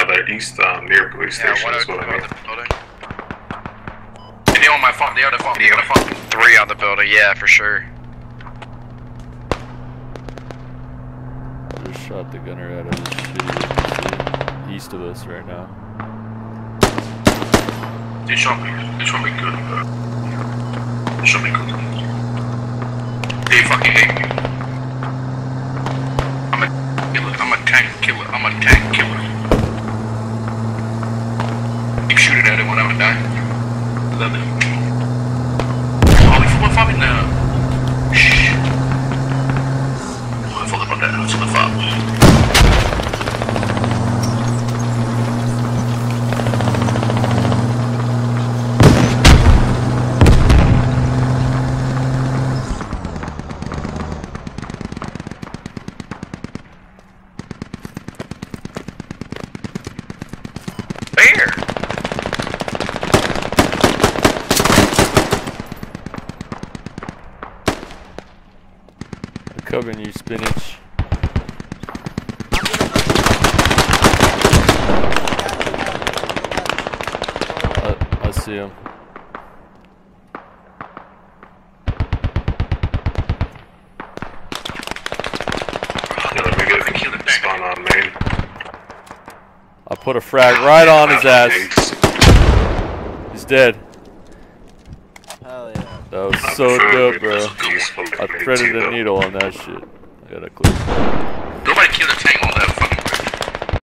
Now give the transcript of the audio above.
the east, near police station is what I mean. They on my phone, they on the phone, they on the phone. 3 on the building, yeah, for sure. I just shot the gunner out of his shit. East of us right now. They shot me good, bro. They shot me good. They fucking hate me. I'm a killer, I'm a tank killer, I'm a tank killer. Keep shooting at it when I'm dying. Love it. Oh, we full of now. Shh. Oh, I full of that. It's on the fob. Covering you, spinach. I see him. Spawn on main. I put a frag right on his ass. He's dead. Hell yeah. That was so dope, bro. I threaded the needle on that shit. I gotta click.